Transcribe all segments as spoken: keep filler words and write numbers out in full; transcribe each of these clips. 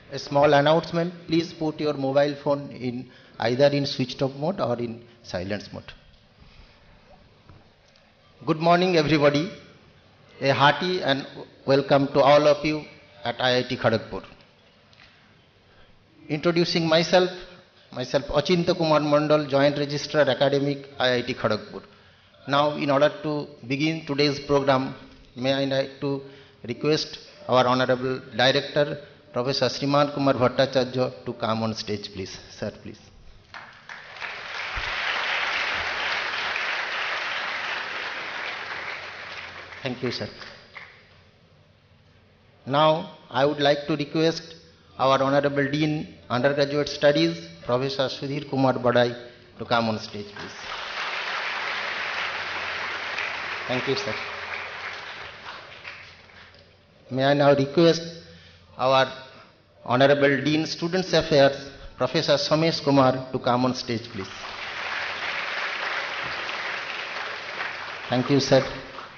A small announcement, please put your mobile phone in either in switched off mode or in silence mode. Good morning everybody. A hearty and welcome to all of you at I I T Kharagpur. Introducing myself, myself Achinta Kumar Mandal, Joint Registrar Academic, I I T Kharagpur. Now in order to begin today's program, may I like to request our Honorable Director, Professor Sriman Kumar Bhattacharya to come on stage, please. Sir, please. Thank you, sir. Now, I would like to request our Honorable Dean, Undergraduate Studies, Professor Sudhir Kumar Badai, to come on stage, please. Thank you, sir. May I now request our Honorable Dean, Students Affairs, Professor Somesh Kumar, to come on stage, please. Thank you, sir.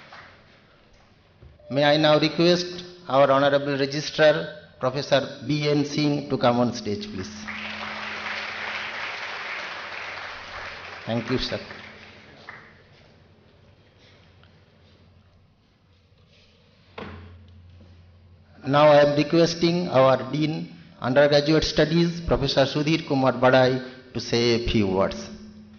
May I now request our Honorable Registrar, Professor B N Singh, to come on stage, please. Thank you, sir. Now I am requesting our Dean, Undergraduate Studies, Professor Sudhir Kumar Badai, to say a few words.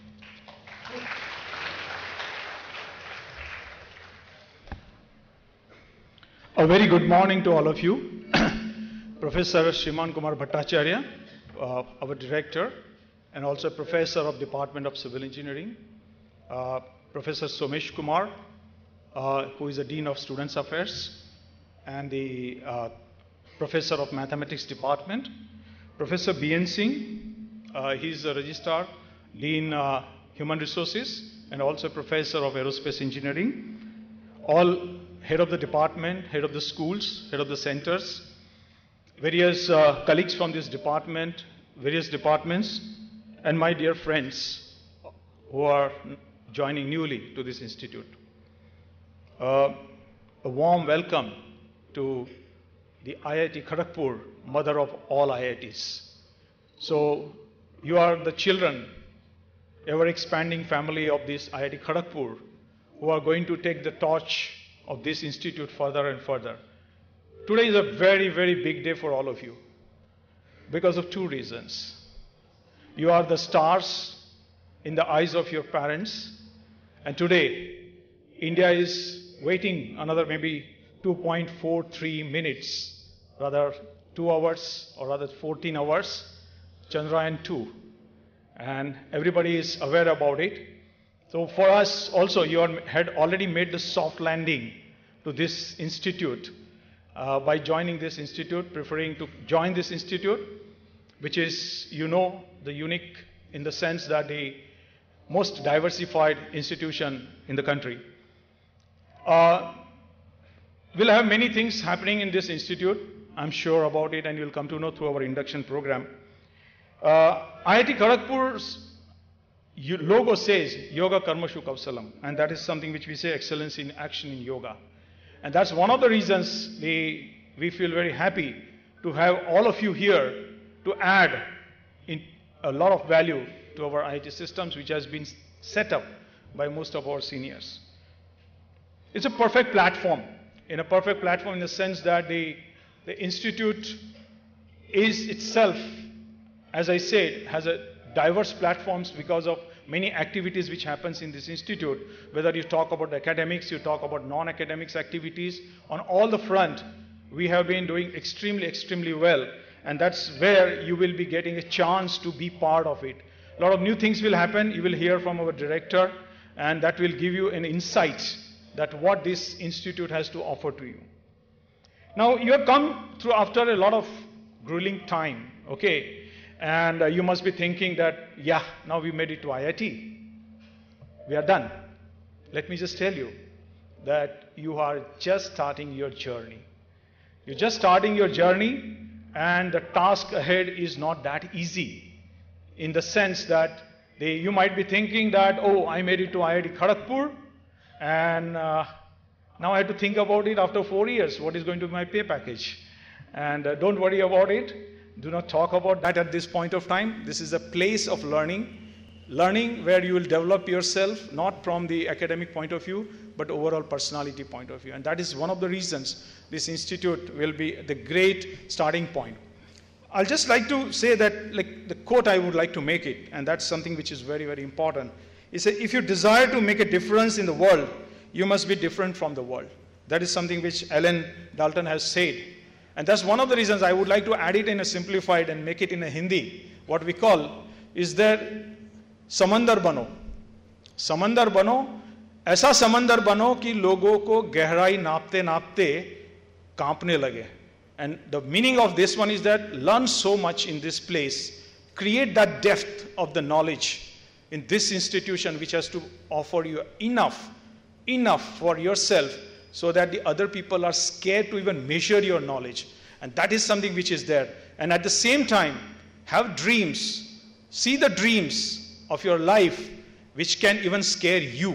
A very good morning to all of you. Professor Sriman Kumar Bhattacharya, uh, our Director, and also Professor of Department of Civil Engineering. Uh, Professor Somesh Kumar, uh, who is the Dean of Students Affairs, and the uh, Professor of Mathematics Department. Professor B N Singh, uh, he is the Registrar, Dean uh, Human Resources, and also Professor of Aerospace Engineering. All head of the department, head of the schools, head of the centers, various uh, colleagues from this department, various departments, and my dear friends who are joining newly to this institute. Uh, a warm welcome to the I I T Kharagpur, mother of all I I Ts. So you are the children, ever expanding family of this I I T Kharagpur, who are going to take the torch of this institute further and further. Today is a very, very big day for all of you because of two reasons. You are the stars in the eyes of your parents, and today India is waiting another maybe two point four three minutes, rather two hours or rather fourteen hours, Chandrayaan two, and everybody is aware about it. So for us also, you are, had already made the soft landing to this institute uh, by joining this institute, preferring to join this institute, which is, you know, the unique in the sense that the most diversified institution in the country. Uh, we'll have many things happening in this institute. I'm sure about it, and you'll come to know through our induction program. Uh, I I T Kharagpur's logo says Yoga Karmashu Kausalam, and that is something which we say excellence in action in yoga. And that's one of the reasons we, we feel very happy to have all of you here to add in a lot of value to our I I T systems, which has been set up by most of our seniors. It's a perfect platform, in a perfect platform in the sense that the, the institute is itself, as I said, has a diverse platforms because of many activities which happens in this institute. Whether you talk about the academics, you talk about non-academics activities, on all the front, we have been doing extremely, extremely well. And that's where you will be getting a chance to be part of it. A lot of new things will happen. You will hear from our director, and that will give you an insight that what this institute has to offer to you. Now, you have come through after a lot of grueling time, okay? And uh, you must be thinking that, yeah, now we made it to I I T. We are done. Let me just tell you that you are just starting your journey. You're just starting your journey, and the task ahead is not that easy, in the sense that they, you might be thinking that, oh, I made it to I I T Kharagpur, and uh, now I have to think about it after four years. What is going to be my pay package? And uh, don't worry about it. do not talk about that at this point of time. This is a place of learning. Learning where you will develop yourself, not from the academic point of view, but overall personality point of view. And that is one of the reasons this institute will be the great starting point. I'll just like to say that, like the quote I would like to make it, and that's something which is very, very important. Is that if you desire to make a difference in the world, you must be different from the world. That is something which Alan Dalton has said. And that's one of the reasons I would like to add it in a simplified and make it in a Hindi. What we call is that समंदर बनो, समंदर बनो, ऐसा समंदर बनो कि लोगों को गहराई नापते नापते कांपने लगे. And the meaning of this one is that learn so much in this place, create that depth of the knowledge in this institution which has to offer you enough, enough for yourself so that the other people are scared to even measure your knowledge. And that is something which is there. And at the same time, have dreams, see the dreams of your life which can even scare you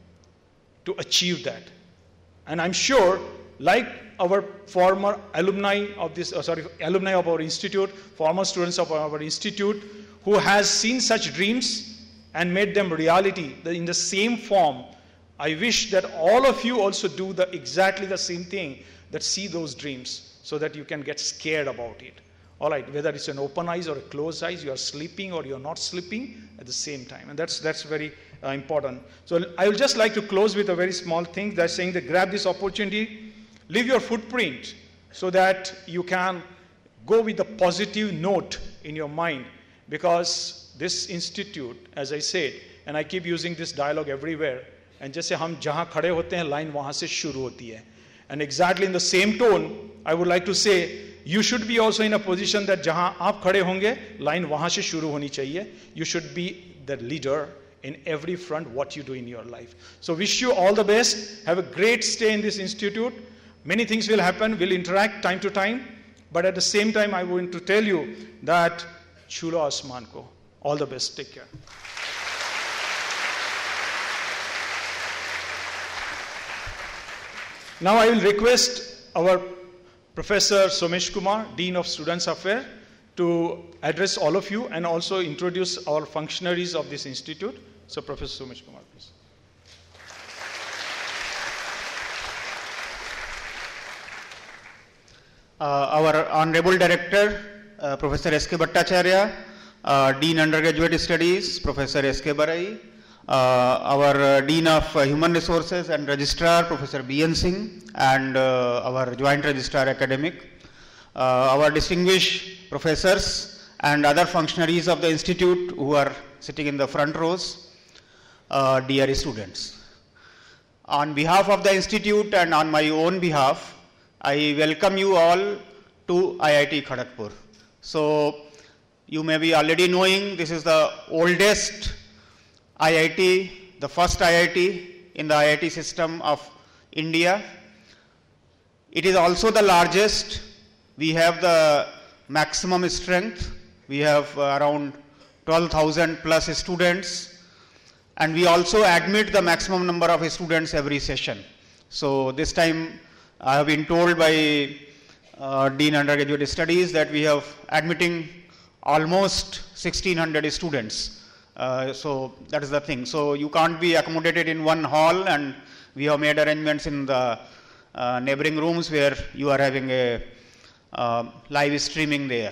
to achieve that. And I'm sure, like our former alumni of this, uh, sorry, alumni of our institute, former students of our institute, who has seen such dreams and made them reality in the same form, I wish that all of you also do the exactly the same thing, that see those dreams so that you can get scared about it. All right, whether it's an open eyes or a closed eyes, you are sleeping or you're not sleeping at the same time. And that's, that's very uh, important. So I would just like to close with a very small thing that's saying that grab this opportunity, leave your footprint so that you can go with a positive note in your mind, because this institute, as I said, and I keep using this dialogue everywhere, and just say, हम जहाँ खड़े होते हैं, line वहाँ से शुरू होती है. And exactly in the same tone, I would like to say, you should be also in a position that जहाँ आप खड़े होंगे, line वहाँ से शुरू होनी चाहिए. You should be the leader in every front what you do in your life. So wish you all the best. Have a great stay in this institute. Many things will happen. We'll interact time to time. But at the same time, I want to tell you that chulo asman ko. All the best. Take care. Now I will request our Professor Somesh Kumar, Dean of Students Affairs, to address all of you and also introduce our functionaries of this institute. So Professor Somesh Kumar, please. Uh, our Honorable Director, uh, Professor S K Bhattacharya, uh, Dean Undergraduate Studies, Professor S K Barai, uh, our uh, Dean of uh, Human Resources and Registrar, Professor B N Singh, and uh, our Joint Registrar Academic, uh, our distinguished professors and other functionaries of the institute who are sitting in the front rows, uh, dear students. On behalf of the institute and on my own behalf, I welcome you all to I I T Kharagpur. So you may be already knowing this is the oldest I I T, the first I I T in the I I T system of India. It is also the largest. We have the maximum strength. We have uh, around twelve thousand plus students, and we also admit the maximum number of students every session. So this time I have been told by uh, Dean Undergraduate Studies that we have admitting almost sixteen hundred students. Uh, so that is the thing. So you can't be accommodated in one hall, and we have made arrangements in the uh, neighboring rooms where you are having a uh, live streaming there.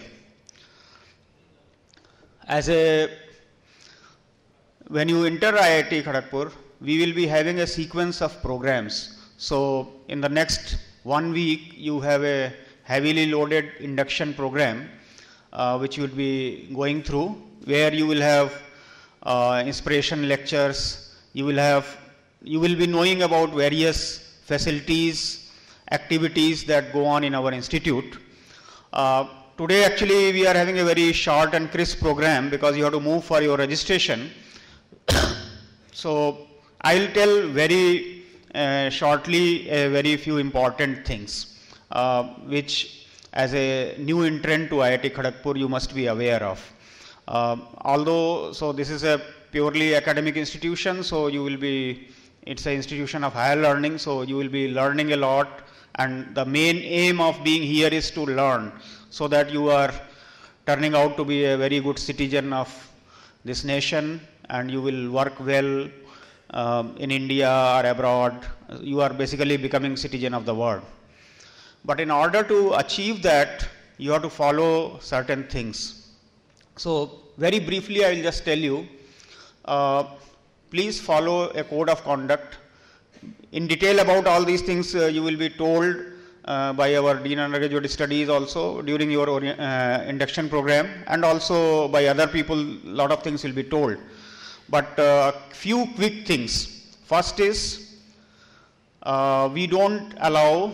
As a, when you enter I I T Kharagpur, we will be having a sequence of programs. So in the next one week, you have a heavily loaded induction program, uh, which you will be going through, where you will have uh, inspiration lectures, you will have, you will be knowing about various facilities, activities that go on in our institute. Uh, today actually we are having a very short and crisp program because you have to move for your registration. So I will tell very Uh, shortly a very few important things uh, which as a new entrant to I I T Kharagpur you must be aware of. Uh, although, so this is a purely academic institution, so you will be, it's an institution of higher learning, so you will be learning a lot, and the main aim of being here is to learn so that you are turning out to be a very good citizen of this nation, and you will work well um, in India or abroad. You are basically becoming citizen of the world. But in order to achieve that, you have to follow certain things. So very briefly, I will just tell you, uh, please follow a code of conduct. In detail about all these things, uh, you will be told uh, by our Dean Undergraduate Studies also during your uh, induction program, and also by other people, a lot of things will be told. But uh, few quick things. First is, uh, we don't allow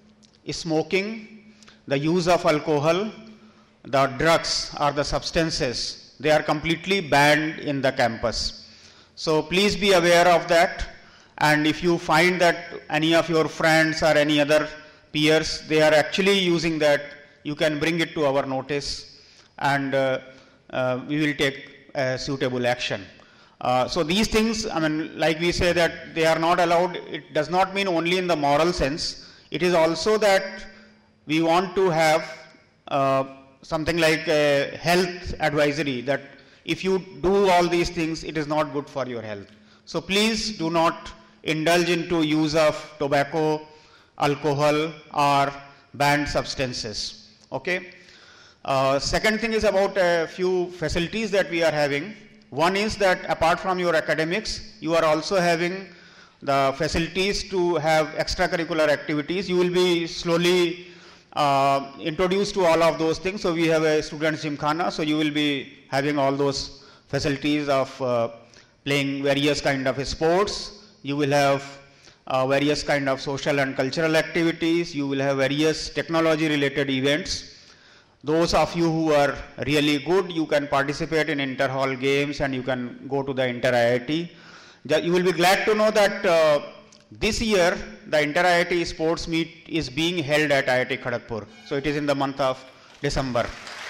smoking, the use of alcohol, the drugs or the substances. They are completely banned in the campus. So please be aware of that. And if you find that any of your friends or any other peers, they are actually using that, you can bring it to our notice, and uh, uh, we will take uh, suitable action. Uh, so these things, I mean, like we say that they are not allowed, it does not mean only in the moral sense. It is also that we want to have uh, something like a health advisory, that if you do all these things, it is not good for your health. So please do not indulge into use of tobacco, alcohol or banned substances. Okay. Uh, second thing is about a few facilities that we are having. One is that apart from your academics, you are also having the facilities to have extracurricular activities. You will be slowly uh, introduced to all of those things. So we have a student gymkhana, so you will be having all those facilities of uh, playing various kind of sports. You will have uh, various kind of social and cultural activities. You will have various technology related events. Those of you who are really good, you can participate in inter-hall games and you can go to the inter-I I T. You will be glad to know that uh, this year the inter-I I T sports meet is being held at I I T Kharagpur. So it is in the month of December.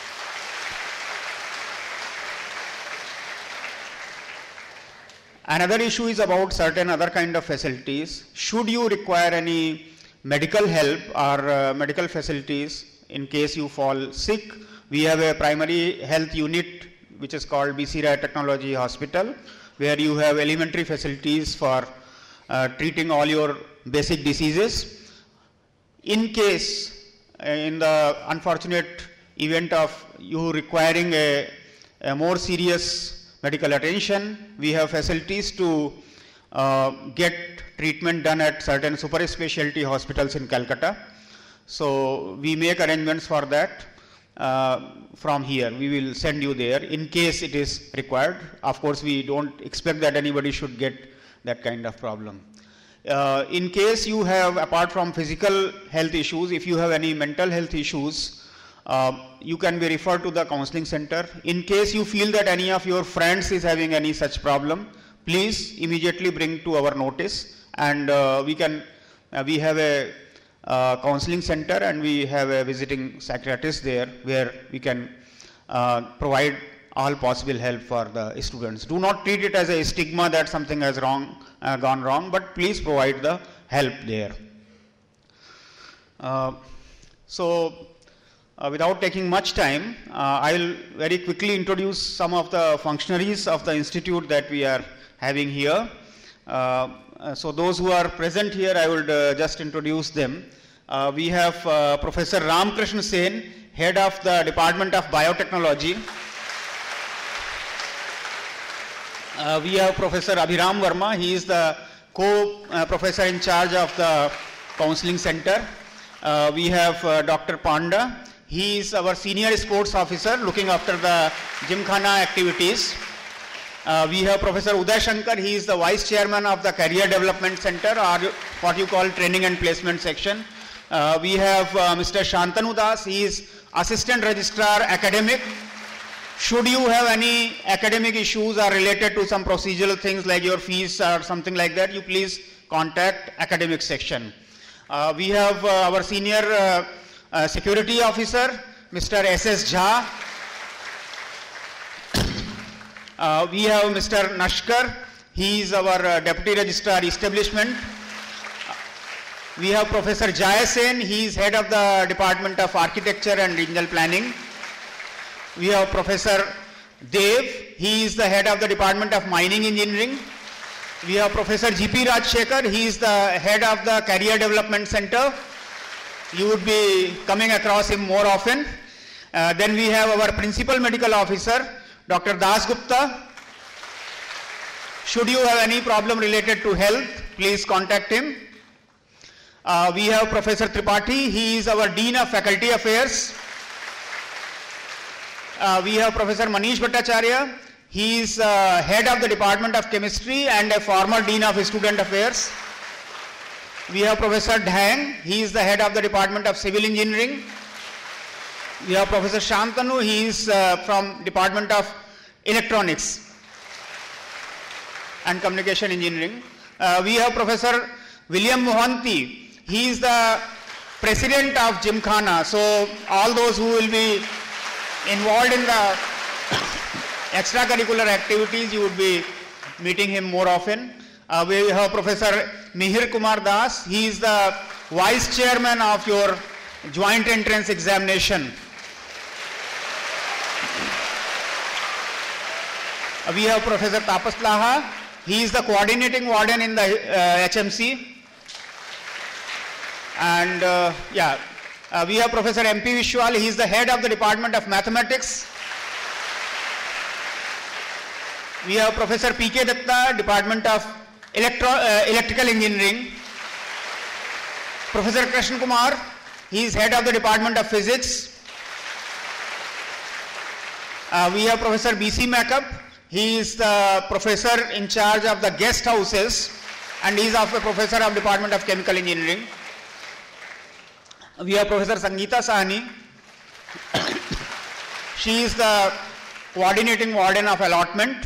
Another issue is about certain other kind of facilities. Should you require any medical help or uh, medical facilities in case you fall sick, we have a primary health unit which is called B C R I Technology Hospital, where you have elementary facilities for uh, treating all your basic diseases. In case, uh, in the unfortunate event of you requiring a, a more serious medical attention, we have facilities to uh, get treatment done at certain super specialty hospitals in Calcutta. So we make arrangements for that uh, from here. We will send you there in case it is required. Of course, we don't expect that anybody should get that kind of problem. Uh, in case you have, apart from physical health issues, if you have any mental health issues, uh, you can be referred to the counseling center. In case you feel that any of your friends is having any such problem, please immediately bring to our notice, and uh, we can, uh, we have a uh, counseling center and we have a visiting psychiatrist there where we can uh, provide all possible help for the students. Do not treat it as a stigma that something has wrong, uh, gone wrong, but please provide the help there. Uh, so, uh, without taking much time, uh, I will very quickly introduce some of the functionaries of the institute that we are having here. Uh, uh, so, those who are present here, I would uh, just introduce them. Uh, we have uh, Professor Ramkrishna Sen, Head of the Department of Biotechnology. Uh, we have Professor Abhiram Verma. He is the co-professor uh, in charge of the counseling center. Uh, we have uh, Doctor Panda. He is our senior sports officer looking after the gymkhana activities. Uh, we have Professor Uday Shankar. He is the vice chairman of the career development center, or what you call training and placement section. Uh, we have uh, Mister Shantanu Das. He is assistant registrar academic. Should you have any academic issues or related to some procedural things like your fees or something like that, you please contact academic section. Uh, we have uh, our senior uh, uh, security officer, Mister S S Jha. Uh, we have Mister Nashkar. He is our uh, deputy registrar establishment. We have Professor Jaya Sen. He is head of the Department of Architecture and Regional Planning. We have Professor Dev, he is the head of the Department of Mining Engineering. We have Professor G P Rajshekhar, he is the head of the Career Development Center. You would be coming across him more often. Uh, then we have our Principal Medical Officer, Doctor Das Gupta. Should you have any problem related to health, please contact him. Uh, we have Professor Tripathi, he is our Dean of Faculty Affairs. Uh, we have Professor Manish Bhattacharya, he is uh, head of the Department of Chemistry and a former Dean of Student Affairs. We have Professor Dhang, he is the head of the Department of Civil Engineering. We have Professor Shantanu, he is uh, from Department of Electronics and Communication Engineering. Uh, we have Professor William Mohanty, he is the president of Gymkhana. So all those who will be involved in the extracurricular activities, you would be meeting him more often. Uh, we have Professor Mihir Kumar Das, he is the vice chairman of your joint entrance examination. Uh, we have Professor Tapas Laha, he is the coordinating warden in the uh, H M C. And uh, yeah, uh, we have Professor M P Vishwal, he is the head of the Department of Mathematics. We have Professor P K Datta, Department of Electro, uh, Electrical Engineering. Professor Krishna Kumar, he is head of the Department of Physics. Uh, we have Professor B C Makeup, he is the professor in charge of the guest houses and he is also a professor of Department of Chemical Engineering. We have Professor Sangeeta Sahni, she is the coordinating warden of allotment.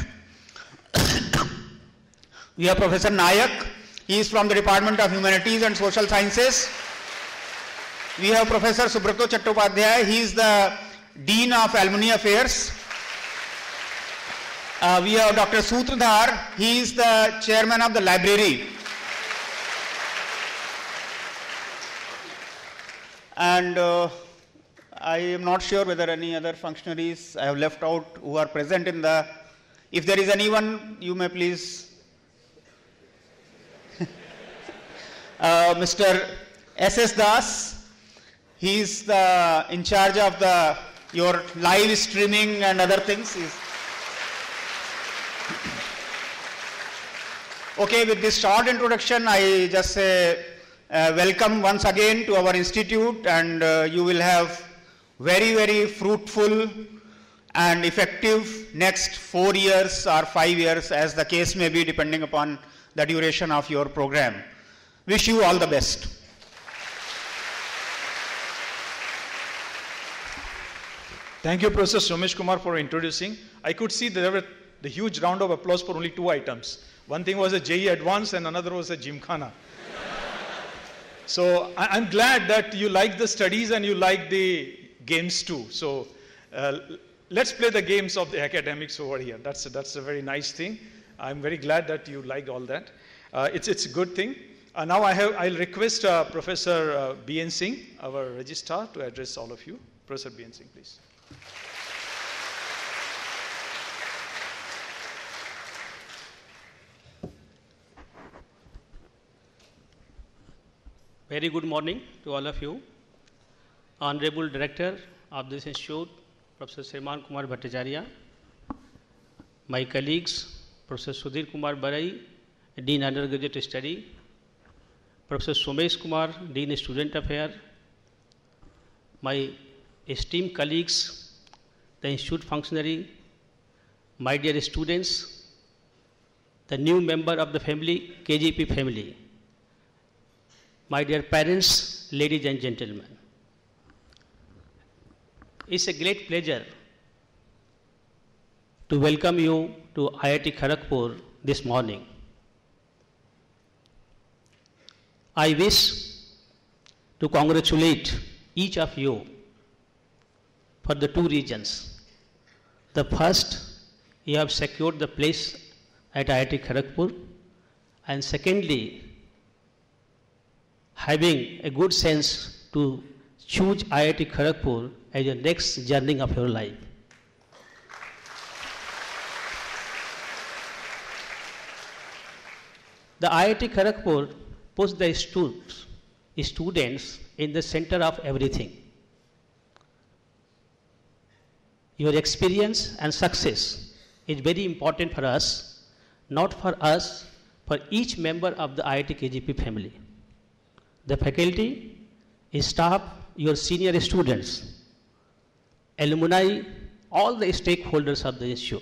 We have Professor Nayak, he is from the Department of Humanities and Social Sciences. We have Professor Subrato Chattopadhyay, he is the Dean of Alumni Affairs. Uh, we have Doctor Sutradhar, he is the chairman of the library. And uh, I am not sure whether any other functionaries I have left out who are present in the, if there is anyone, you may please. uh, Mister S S Das, he is the in charge of the your live streaming and other things. He's okay, with this short introduction, I just say uh, welcome once again to our institute, and uh, you will have very, very fruitful and effective next four years or five years, as the case may be, depending upon the duration of your program. Wish you all the best. Thank you, Professor Somesh Kumar, for introducing. I could see there were the huge round of applause for only two items. One thing was a J E E Advanced and another was a Gymkhana. So I, I'm glad that you like the studies and you like the games too. So uh, let's play the games of the academics over here. That's a, that's a very nice thing. I'm very glad that you liked all that. Uh, it's, it's a good thing. Uh, now I have, I'll request uh, Professor uh, B N Singh, our registrar, to address all of you. Professor B N Singh, please. Very good morning to all of you. Honorable Director of this institute, Professor Shriman Kumar Bhattacharya, my colleagues, Professor Sudhir Kumar Barai, Dean Undergraduate Study, Professor Somesh Kumar, Dean Student Affairs, my esteemed colleagues, the institute functionary, my dear students, the new member of the family, K G P family, my dear parents, ladies and gentlemen. It's a great pleasure to welcome you to I I T Kharagpur this morning. I wish to congratulate each of you for the two reasons. The first, you have secured the place at I I T Kharagpur, and secondly, having a good sense to choose I I T Kharagpur as your next journey of your life. The I I T Kharagpur puts the stu students in the center of everything. Your experience and success is very important for us, not for us, for each member of the I I T K G P family. The faculty, staff, your senior students, alumni, all the stakeholders of the institute.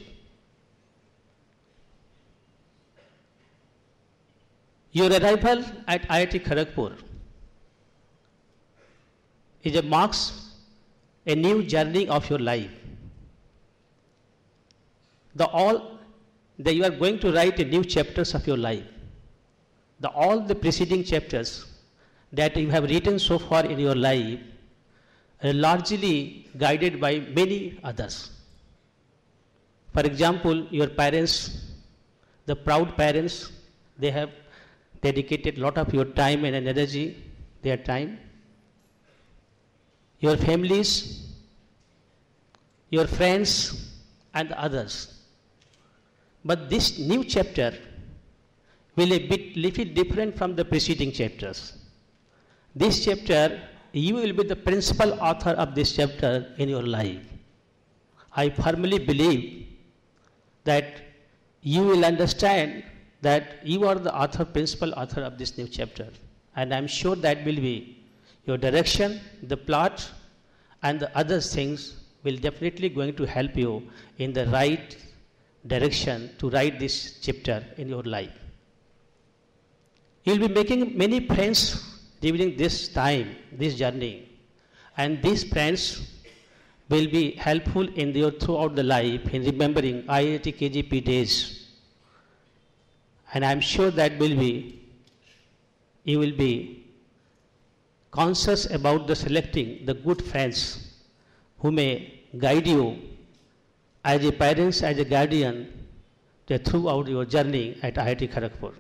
Your arrival at I I T Kharagpur is a marks a new journey of your life. The all that you are going to write a new chapters of your life. The all the preceding chapters that you have written so far in your life are largely guided by many others. For example, your parents, the proud parents, they have dedicated a lot of your time and energy, their time. Your families, your friends, and others. But this new chapter will be a bit little different from the preceding chapters. This chapter, you will be the principal author of this chapter in your life. I firmly believe that you will understand that you are the author, principal author of this new chapter. And I'm sure that will be your direction, the plot, and the other things will definitely going to help you in the right direction to write this chapter in your life. You'll be making many friends during this time, this journey. And these friends will be helpful in your throughout the life in remembering I I T K G P days. And I'm sure that will be, you will be conscious about the selecting the good friends who may guide you as a parents, as a guardian, throughout your journey at I I T Kharagpur.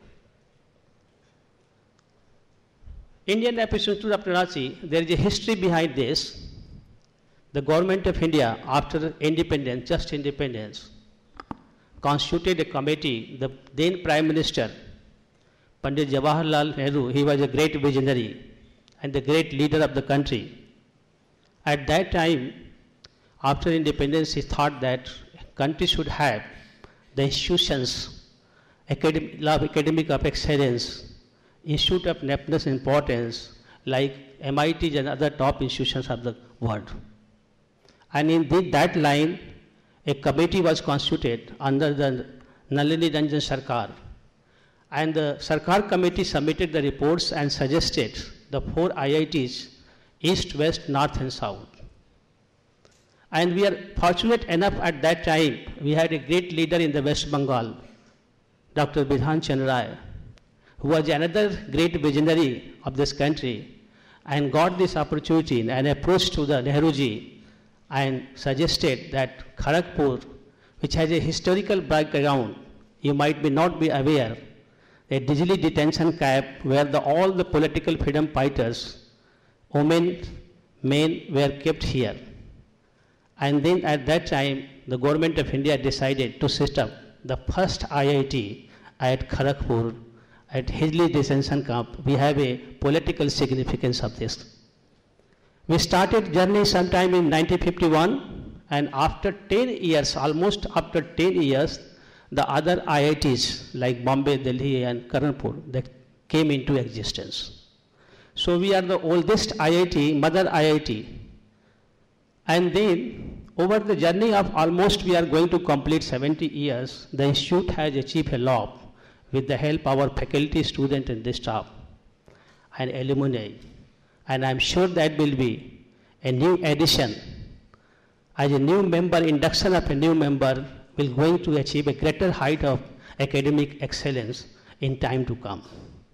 Indian Institute of Technology, there is a history behind this. The government of India, after independence, just independence, constituted a committee. The then Prime Minister, Pandit Jawaharlal Nehru, he was a great visionary and the great leader of the country. At that time, after independence, he thought that country should have the institutions, academic, academic of excellence, institute of national importance, like M I Ts and other top institutions of the world. And in the, that line, a committee was constituted under the Nalini Ranjan Sarkar. And the Sarkar committee submitted the reports and suggested the four I I Ts, East, West, North and South. And we are fortunate enough at that time, we had a great leader in the West Bengal, Doctor Bidhan Chandra Rai, who was another great visionary of this country and got this opportunity and approached to the Nehruji and suggested that Kharagpur, which has a historical background, you might be not be aware, a Dijli detention camp where the, all the political freedom fighters, women, men were kept here. And then at that time, the government of India decided to set up the first I I T at Kharagpur, at Dijli detention camp. We have a political significance of this. We started journey sometime in nineteen fifty-one, and after ten years, almost after ten years, the other I I Ts like Bombay, Delhi and Kanpur, that came into existence. So we are the oldest I I T, mother I I T. And then over the journey of almost we are going to complete seventy years, the institute has achieved a lot with the help of our faculty, student and the staff and alumni. And I'm sure that will be a new addition. As a new member, induction of a new member will going to achieve a greater height of academic excellence in time to come.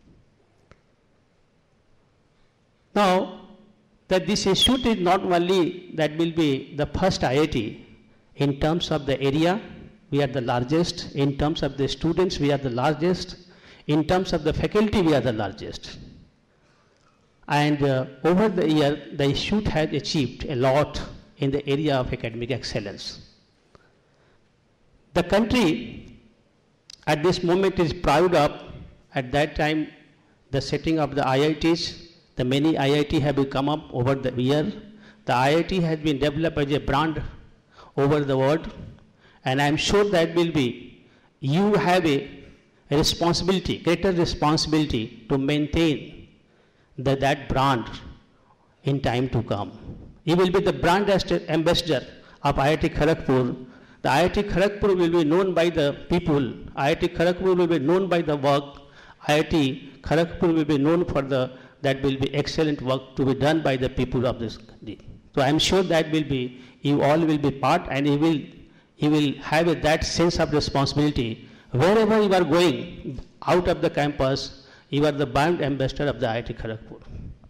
Now, that this institute is not only that will be the first I I T in terms of the area, we are the largest. In terms of the students, we are the largest. In terms of the faculty, we are the largest. And uh, over the year, the institute has achieved a lot in the area of academic excellence. The country at this moment is proud of At that time, the setting of the I I Ts, the many I I T have come up over the year. The I I T has been developed as a brand over the world, and I am sure that will be, you have a, a responsibility, greater responsibility to maintain the, that brand in time to come. You will be the brand ambassador of I I T Kharagpur. The I I T Kharagpur will be known by the people. I I T Kharagpur will be known by the work. I I T Kharagpur will be known for the, that will be excellent work to be done by the people of this country. So I am sure that will be, you all will be part, and you will, you will have a, that sense of responsibility. Wherever you are going out of the campus, you are the brand ambassador of the I I T Kharagpur.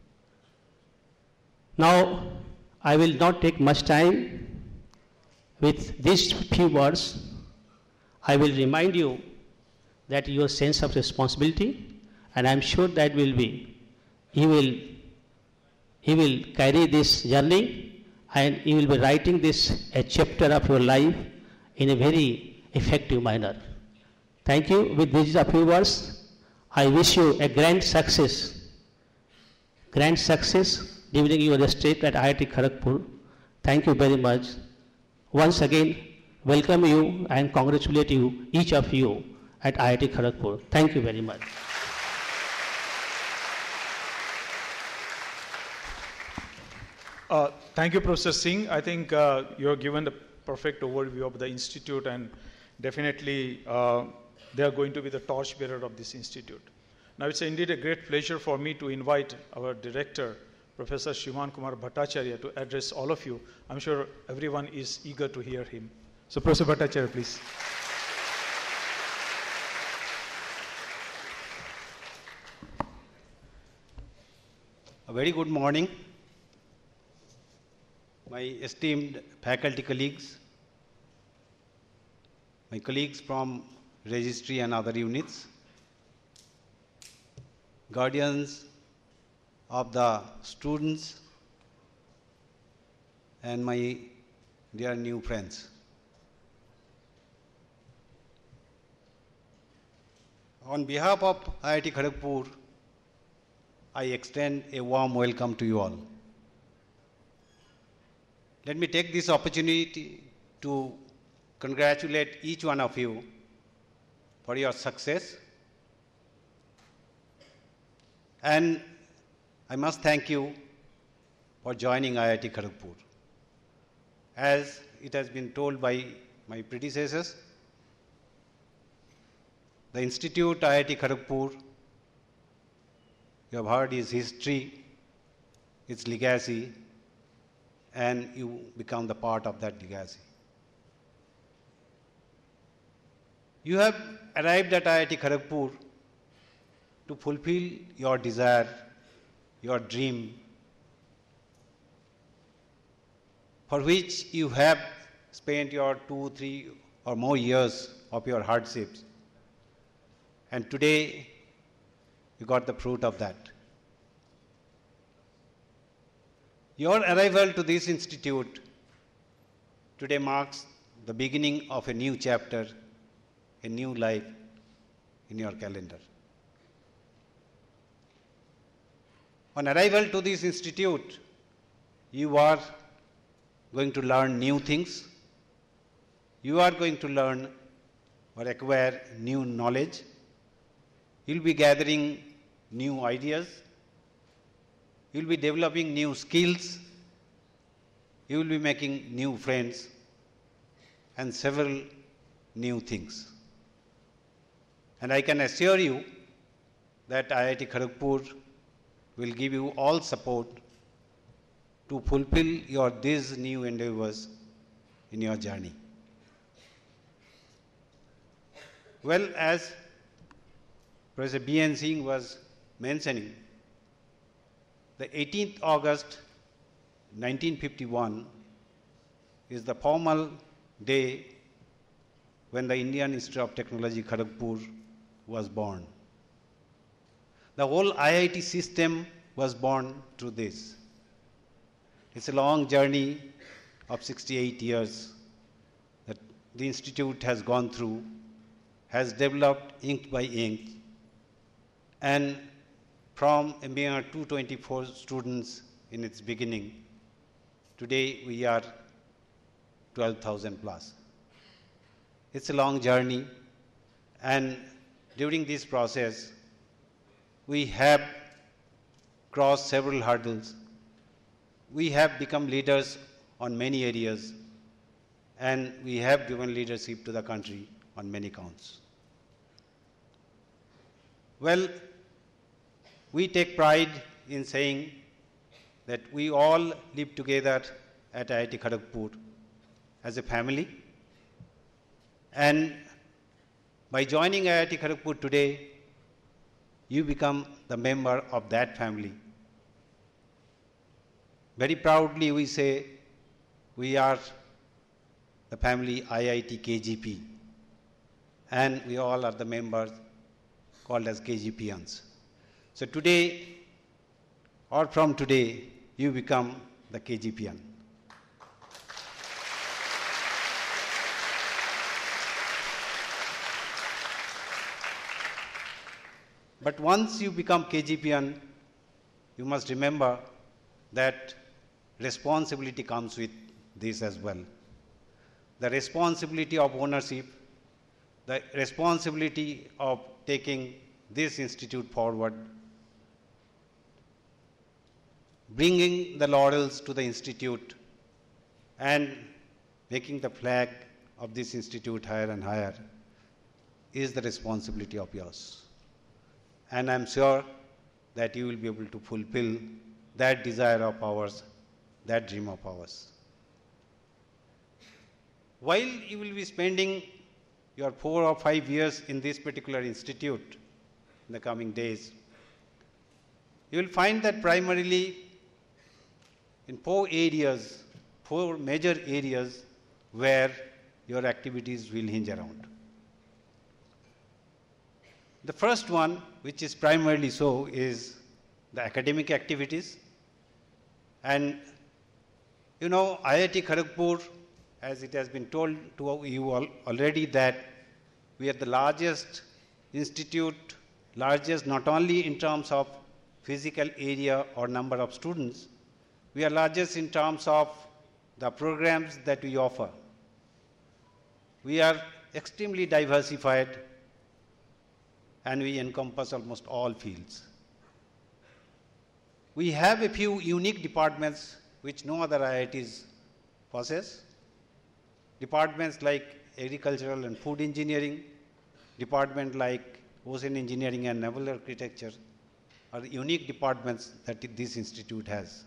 Now, I will not take much time. With these few words, I will remind you that your sense of responsibility, and I am sure that will be, you will, you will carry this journey, and you will be writing this a chapter of your life in a very effective manner. Thank you. With these few words, I wish you a grand success, grand success during your stay at I I T Kharagpur. Thank you very much. Once again, welcome you and congratulate you, each of you, at I I T Kharagpur. Thank you very much. Uh, thank you, Professor Singh. I think uh, you have given the perfect overview of the institute, and definitely uh, they are going to be the torchbearer of this institute. Now, it's indeed a great pleasure for me to invite our director, Professor Shriman Kumar Bhattacharya, to address all of you. I'm sure everyone is eager to hear him. So, Professor Bhattacharya, please. A very good morning, my esteemed faculty colleagues, my colleagues from registry and other units, guardians of the students, and my dear new friends. On behalf of I I T Kharagpur, I extend a warm welcome to you all. Let me take this opportunity to congratulate each one of you for your success, and I must thank you for joining I I T Kharagpur. As it has been told by my predecessors, the Institute I I T Kharagpur, you have heard its history, its legacy, and you become the part of that legacy. You have arrived at I I T Kharagpur to fulfill your desire, your dream, for which you have spent your two, three or more years of your hardships. And today, you got the fruit of that. Your arrival to this institute today marks the beginning of a new chapter, a new life in your calendar. On arrival to this institute, you are going to learn new things. You are going to learn or acquire new knowledge. You'll be gathering new ideas. You'll be developing new skills. You will be making new friends and several new things. And I can assure you that I I T Kharagpur will give you all support to fulfill your these new endeavors in your journey. Well, as Professor B N Singh was mentioning, the eighteenth of August nineteen fifty-one is the formal day when the Indian Institute of Technology Kharagpur was born. The whole I I T system was born through this. It's a long journey of sixty-eight years that the institute has gone through, has developed ink by ink, And from a mere two hundred twenty-four students in its beginning, today we are twelve thousand plus. It's a long journey, and during this process, we have crossed several hurdles. We have become leaders on many areas, and we have given leadership to the country on many counts. Well, we take pride in saying that we all live together at I I T Kharagpur as a family. And by joining I I T Kharagpur today, you become the member of that family. Very proudly we say we are the family I I T K G P, and we all are the members called as K G P ians. So today, or from today, you become the K G P ian. But once you become K G P ian, you must remember that responsibility comes with this as well. The responsibility of ownership, the responsibility of taking this institute forward, bringing the laurels to the institute, and making the flag of this institute higher and higher is the responsibility of yours. And I'm sure that you will be able to fulfill that desire of ours, that dream of ours. While you will be spending your four or five years in this particular institute in the coming days, you will find that primarily in four areas, four major areas where your activities will hinge around. The first one, which is primarily so, is the academic activities. And you know, I I T Kharagpur, as it has been told to you all already, that we are the largest institute, largest not only in terms of physical area or number of students, we are largest in terms of the programs that we offer. We are extremely diversified, and we encompass almost all fields. We have a few unique departments which no other I I Ts possess. Departments like agricultural and food engineering, department like ocean engineering and naval architecture are unique departments that this institute has.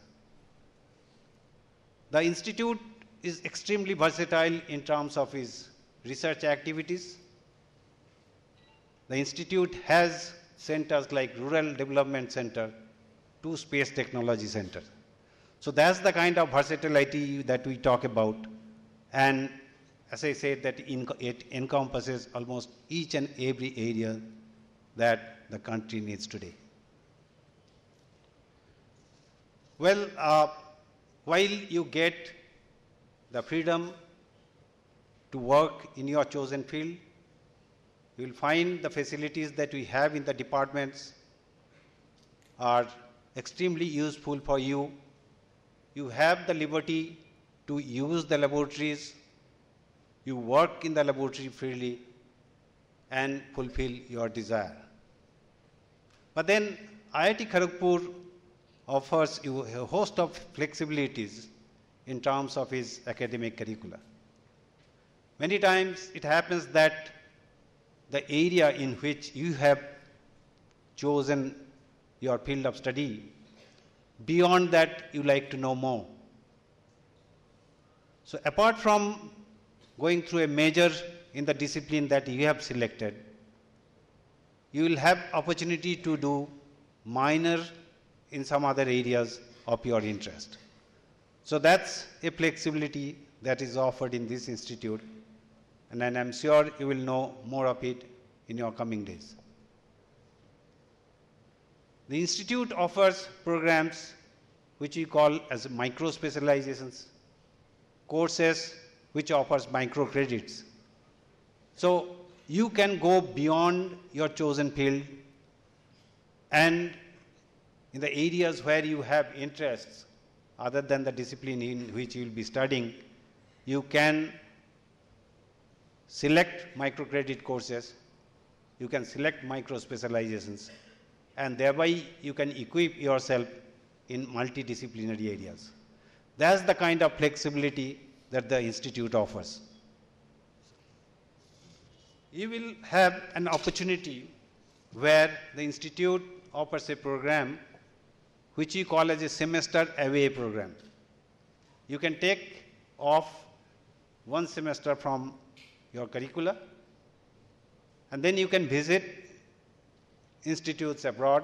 The institute is extremely versatile in terms of its research activities. The institute has centers like Rural Development Center to Space Technology Center. So that's the kind of versatility that we talk about. And as I said, that it encompasses almost each and every area that the country needs today. Well, uh, while you get the freedom to work in your chosen field, you will find the facilities that we have in the departments are extremely useful for you. You have the liberty to use the laboratories, you work in the laboratory freely, and fulfill your desire. But then I I T Kharagpur offers you a host of flexibilities in terms of its academic curricula. Many times it happens that the area in which you have chosen your field of study, beyond that you like to know more. So apart from going through a major in the discipline that you have selected, you will have opportunity to do minor in some other areas of your interest. So that's a flexibility that is offered in this institute, and then I'm sure you will know more of it in your coming days. The institute offers programs which we call as micro specializations, courses which offers micro credits. So you can go beyond your chosen field And in the areas where you have interests, other than the discipline in which you will be studying, you can select microcredit courses, you can select micro specializations, and thereby you can equip yourself in multidisciplinary areas. That's the kind of flexibility that the institute offers. You will have an opportunity where the institute offers a program which you call as a semester away program. You can take off one semester from your curricula, and then you can visit institutes abroad,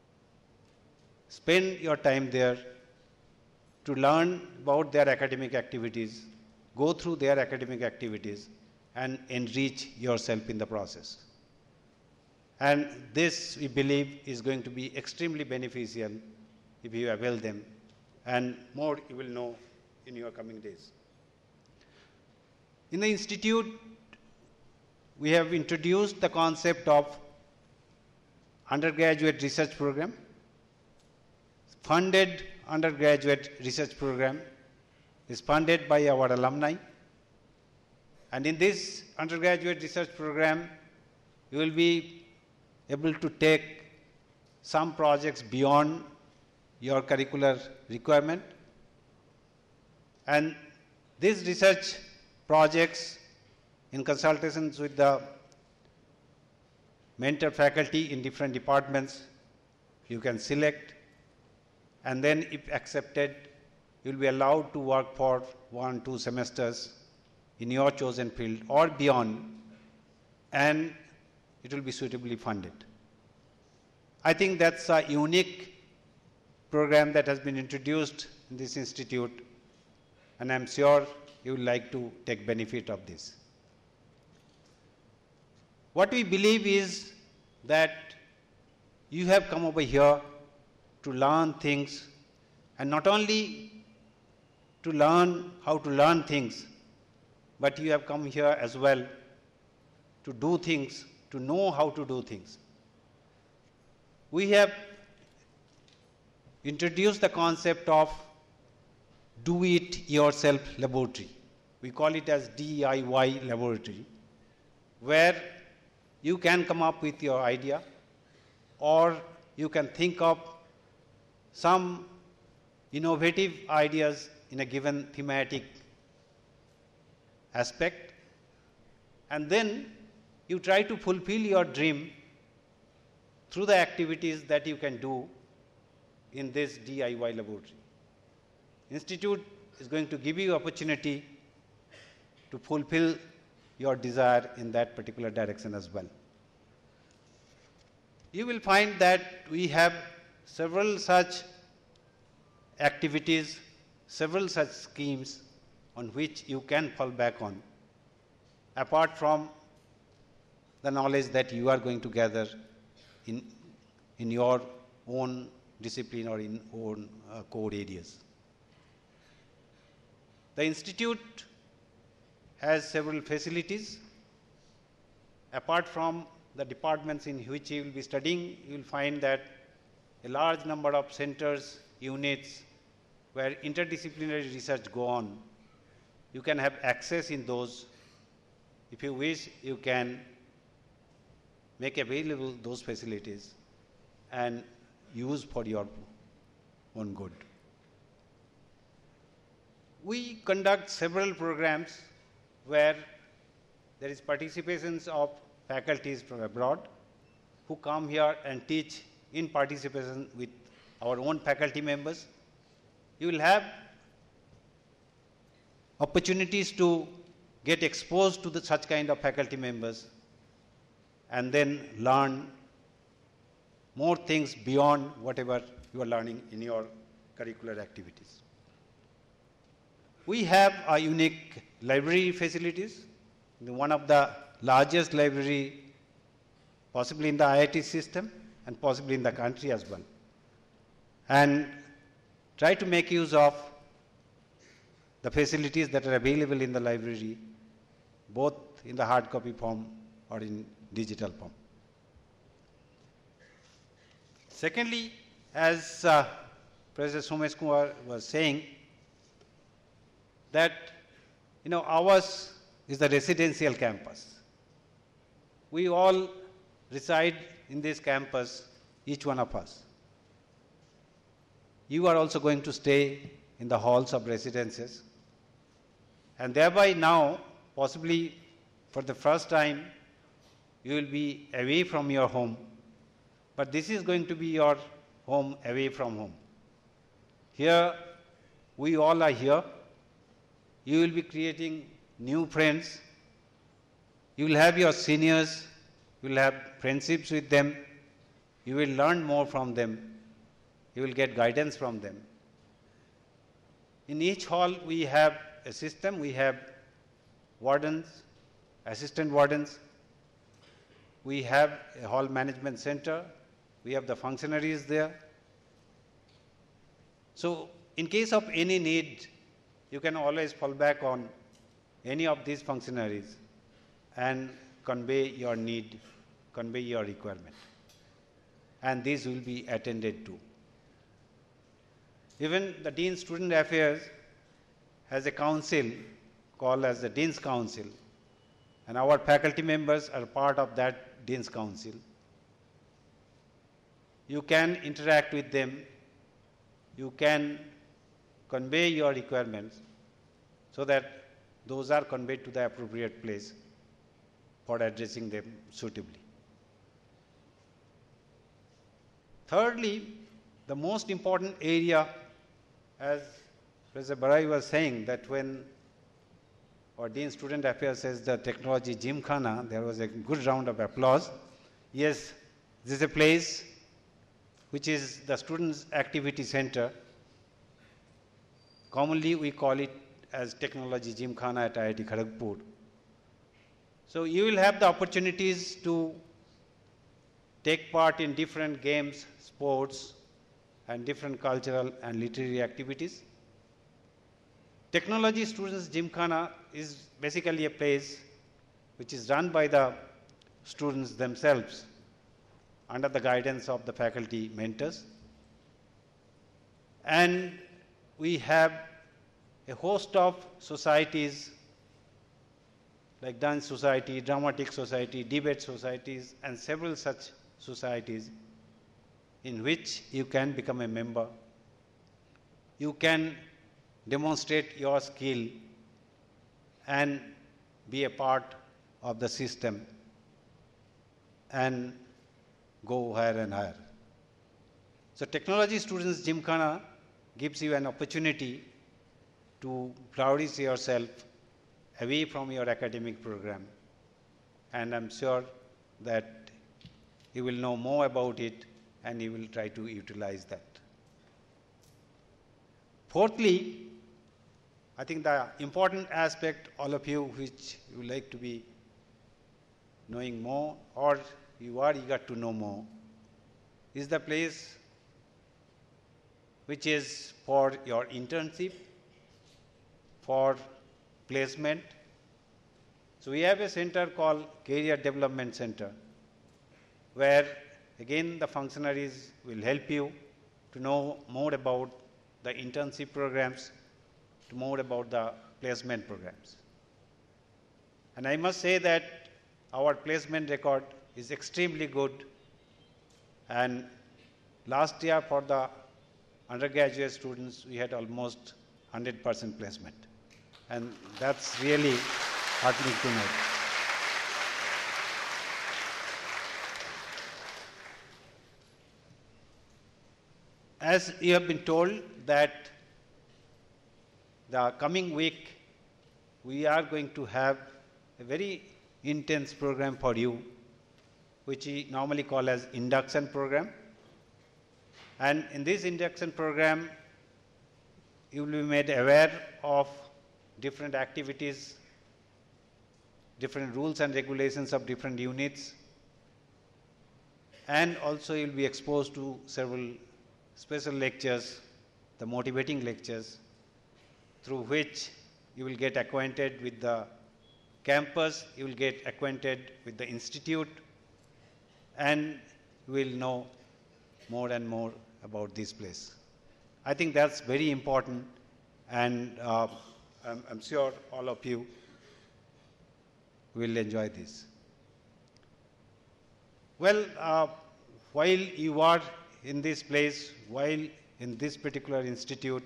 spend your time there to learn about their academic activities, go through their academic activities, and enrich yourself in the process. And this, we believe, is going to be extremely beneficial if you avail them, and more you will know in your coming days. In the institute, we have introduced the concept of undergraduate research program, funded undergraduate research program is funded by our alumni. And in this undergraduate research program, you will be able to take some projects beyond your curricular requirement. And these research projects, in consultations with the mentor faculty in different departments, you can select, and then if accepted, you will be allowed to work for one, two semesters in your chosen field or beyond, and it will be suitably funded. I think that's a unique program that has been introduced in this institute, and I'm sure you will like to take benefit of this. What we believe is that you have come over here to learn things, and not only to learn how to learn things, but you have come here as well to do things, to know how to do things. We have introduced the concept of do it yourself laboratory. We call it as D I Y laboratory, where you can come up with your idea, or you can think of some innovative ideas in a given thematic aspect, and then you try to fulfill your dream through the activities that you can do in this D I Y laboratory. Institute is going to give you opportunity to fulfill your desire in that particular direction as well. You will find that we have several such activities, several such schemes on which you can fall back on, apart from the knowledge that you are going to gather in, in your own discipline or in own uh, core areas. The institute has several facilities. Apart from the departments in which you will be studying, you will find that a large number of centers, units, where interdisciplinary research go on. You can have access in those. If you wish, you can make available those facilities and use for your own good. We conduct several programs where there is participations of faculties from abroad who come here and teach in participation with our own faculty members. You will have opportunities to get exposed to the, such kind of faculty members and then learn more things beyond whatever you are learning in your curricular activities. We have a unique library facilities, one of the largest library possibly in the I I T system and possibly in the country as well. And try to make use of the facilities that are available in the library, both in the hard copy form or in digital form. Secondly, as uh, Professor Somesh Kumar was saying, that you know ours is the residential campus. We all reside in this campus, each one of us. You are also going to stay in the halls of residences, and thereby now, possibly for the first time, you will be away from your home, but this is going to be your home away from home. Here, we all are here. You will be creating new friends. You will have your seniors. You will have friendships with them. You will learn more from them. You will get guidance from them. In each hall, we have a system. We have wardens, assistant wardens. We have a hall management center. We have the functionaries there. So, in case of any need, you can always fall back on any of these functionaries and convey your need, convey your requirement. And these will be attended to. Even the Dean Student Affairs has a council called as the Dean's Council, and our faculty members are part of that Dean's Council. You can interact with them, you can convey your requirements so that those are conveyed to the appropriate place for addressing them suitably. Thirdly, the most important area, as Professor Barai was saying, that when our Dean Student Affairs says the technology gymkhana, there was a good round of applause. Yes, this is a place which is the Students' Activity Center. Commonly, we call it as Technology Gymkhana at I I T Kharagpur. So, you will have the opportunities to take part in different games, sports, and different cultural and literary activities. Technology Students' Gymkhana is basically a place which is run by the students themselves under the guidance of the faculty mentors. And we have a host of societies like Dance Society, Dramatic Society, Debate Societies, and several such societies in which you can become a member. You can demonstrate your skill and be a part of the system and go higher and higher. So, Technology Students Gymkhana gives you an opportunity to flourish yourself away from your academic program, and I am sure that you will know more about it and you will try to utilize that. Fourthly, I think the important aspect, all of you which you like to be knowing more or you are eager to know more, is the place which is for your internship, for placement. So, we have a center called Career Development Center, where again the functionaries will help you to know more about the internship programs, to more about the placement programs. And I must say that our placement record is extremely good, and last year for the undergraduate students we had almost one hundred percent placement, and that's really heartening to note. As you have been told that the coming week we are going to have a very intense program for you, which we normally call as induction program. And in this induction program, you will be made aware of different activities, different rules and regulations of different units, and also you will be exposed to several special lectures, the motivating lectures, through which you will get acquainted with the campus, you will get acquainted with the institute, and you will know more and more about this place. I think that's very important, and uh, I'm, I'm sure all of you will enjoy this. Well, uh, while you are in this place, while in this particular institute,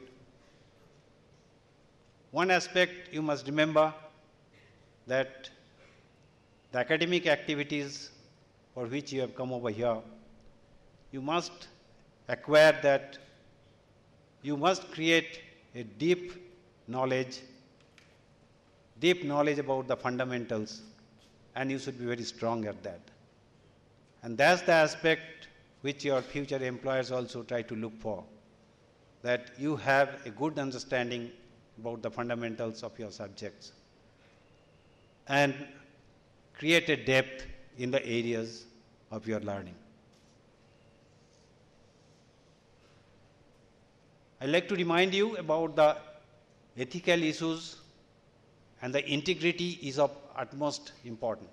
one aspect you must remember that the academic activities for which you have come over here, you must acquire that, you must create a deep knowledge, deep knowledge about the fundamentals, and you should be very strong at that. And that's the aspect which your future employers also try to look for, that you have a good understanding about the fundamentals of your subjects and create a depth in the areas of your learning. I'd like to remind you about the ethical issues, and the integrity is of utmost importance.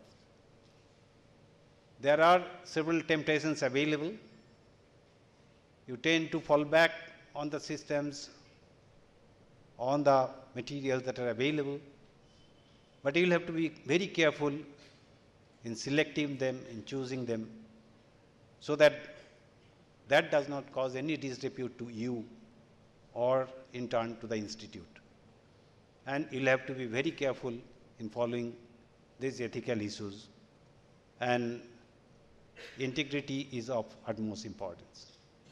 There are several temptations available. You tend to fall back on the systems, on the materials that are available, but you will have to be very careful in selecting them, in choosing them, so that that does not cause any disrepute to you or in turn to the institute. And you will have to be very careful in following these ethical issues, and integrity is of utmost importance.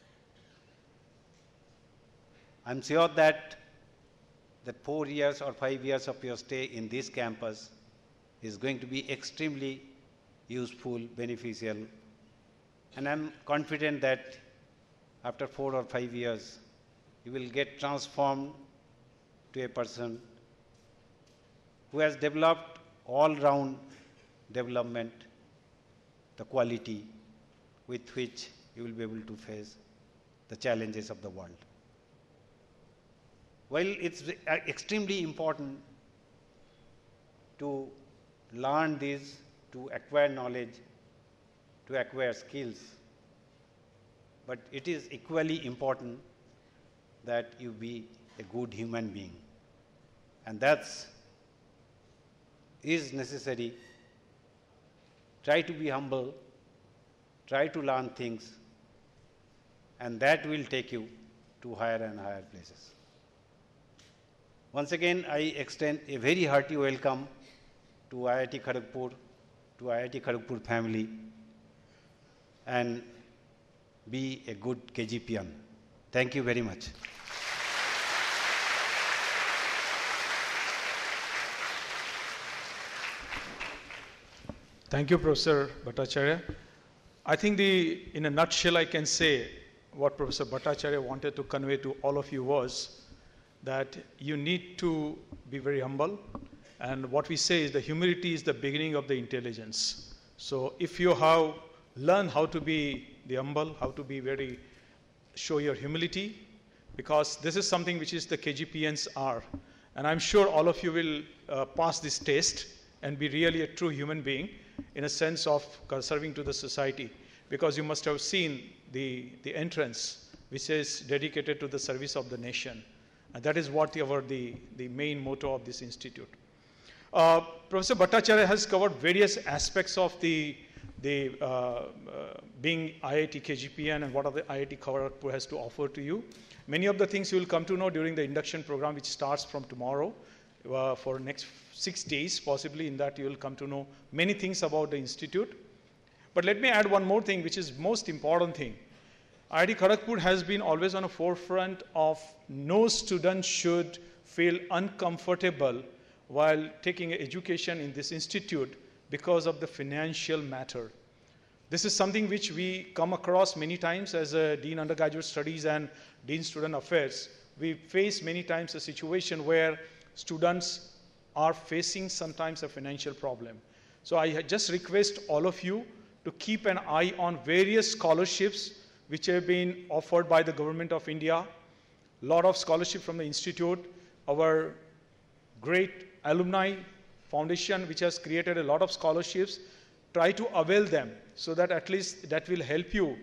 I am sure that that four years or five years of your stay in this campus is going to be extremely useful, beneficial, and I am confident that after four or five years you will get transformed to a person who has developed all-round development, the quality with which you will be able to face the challenges of the world. While it's extremely important to learn this, to acquire knowledge, to acquire skills, but it is equally important that you be a good human being, and that's is necessary. Try to be humble, try to learn things, and that will take you to higher and higher places. Once again, I extend a very hearty welcome to I I T Kharagpur, to I I T Kharagpur family, and be a good K G P ian. Thank you very much. Thank you, Professor Bhattacharya. I think the, in a nutshell, I can say what Professor Bhattacharya wanted to convey to all of you was that you need to be very humble, and what we say is the humility is the beginning of the intelligence. So if you have learned how to be the humble, how to be very, show your humility, because this is something which is the K G P ians are, and I'm sure all of you will uh, pass this test and be really a true human being in a sense of serving to the society, because you must have seen the, the entrance which is dedicated to the service of the nation. And that is what our, the, the main motto of this institute. Uh, Professor Bhattacharya has covered various aspects of the, the uh, uh, being I I T K G P ian and what are the I I T Kharagpur has to offer to you. Many of the things you will come to know during the induction program, which starts from tomorrow uh, for next six days. Possibly in that you will come to know many things about the institute. But let me add one more thing, which is most important thing. I I T Kharagpur has been always on the forefront of no student should feel uncomfortable while taking education in this institute because of the financial matter. This is something which we come across many times as a Dean Undergraduate Studies and Dean Student Affairs. We face many times a situation where students are facing sometimes a financial problem. So I just request all of you to keep an eye on various scholarships which have been offered by the Government of India. A lot of scholarship from the institute. Our great alumni foundation, which has created a lot of scholarships, try to avail them so that at least that will help you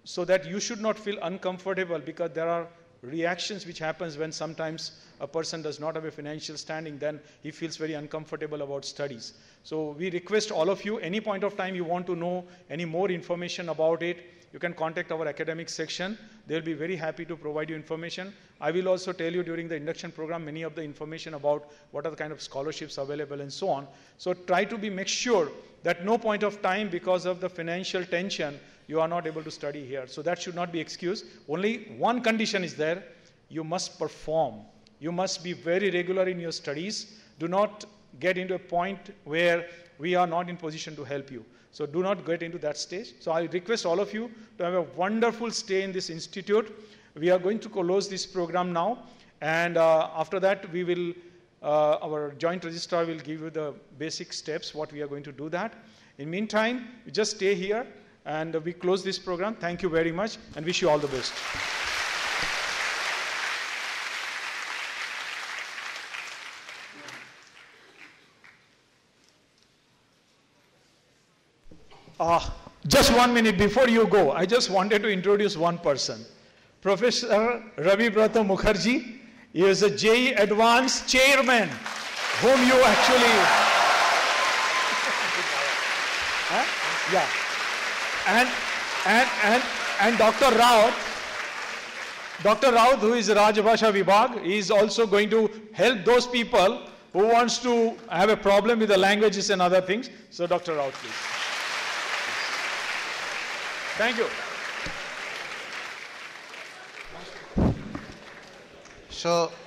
so that you should not feel uncomfortable, because there are reactions which happens when sometimes a person does not have a financial standing, then he feels very uncomfortable about studies. So we request all of you, any point of time you want to know any more information about it, you can contact our academic section. They'll be very happy to provide you information. I will also tell you during the induction program many of the information about what are the kind of scholarships available and so on. So try to be make sure that no point of time, because of the financial tension, you are not able to study here. So that should not be excuse. Only one condition is there: you must perform. You must be very regular in your studies. Do not get into a point where we are not in position to help you. So do not get into that stage. So I request all of you to have a wonderful stay in this institute. We are going to close this program now, and uh, after that we will, uh, our joint registrar will give you the basic steps what we are going to do that. In meantime, you just stay here and uh, we close this program. Thank you very much and wish you all the best. Uh, just one minute before you go, I just wanted to introduce one person. Professor Ravi Brata Mukherjee. He is a J E E Advanced Chairman, whom you actually... huh? Yeah. And, and, and, and Doctor Rao, Doctor Rao, who is Rajbhasha Vibhag, he is also going to help those people who wants to have a problem with the languages and other things. So Doctor Rao, please. Thank you. So